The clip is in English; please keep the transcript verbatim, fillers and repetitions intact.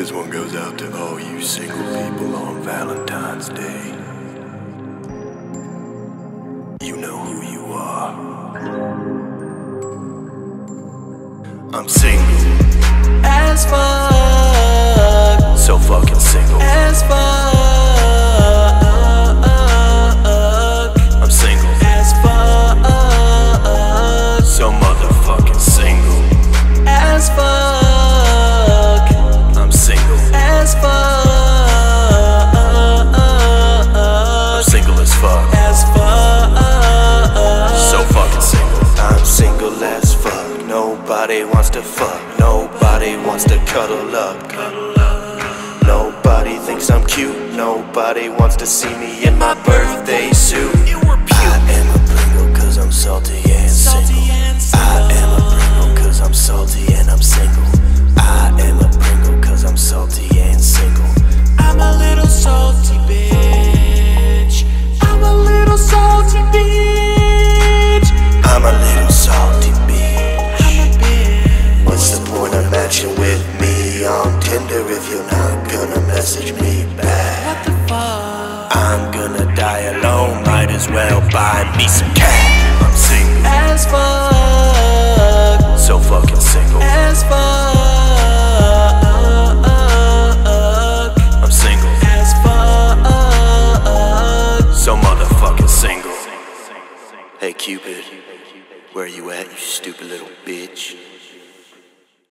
This one goes out to all you single people on Valentine's Day. You know who you are. I'm single as fuck, so fucking single as fuck. I'm single as fuck, so motherfucking single as fuck. I'm single as fuck, I'm single as fuck as fuck. So fucking single. I'm single as fuck. Nobody wants to fuck. Nobody wants to cuddle up. Nobody thinks I'm cute. Nobody wants to see me in my birthday suit. I am a Pringle cause I'm salty and single. I am a Pringle cause I'm salty and I'm single. I am a Pringle cause I'm salty and single. I'm a little salty bitch. I'm a little salty bitch. I'm a little salty bitch. I'm a bitch. What's the point of matching with me on Tinder if you're not gonna message me back? What the fuck? I'm gonna die alone, might as well buy me some cat. I'm single As fuck, so fucking single. as fuck. I'm single As fuck, so motherfucking single. Hey Cupid, where you at, you stupid little bitch?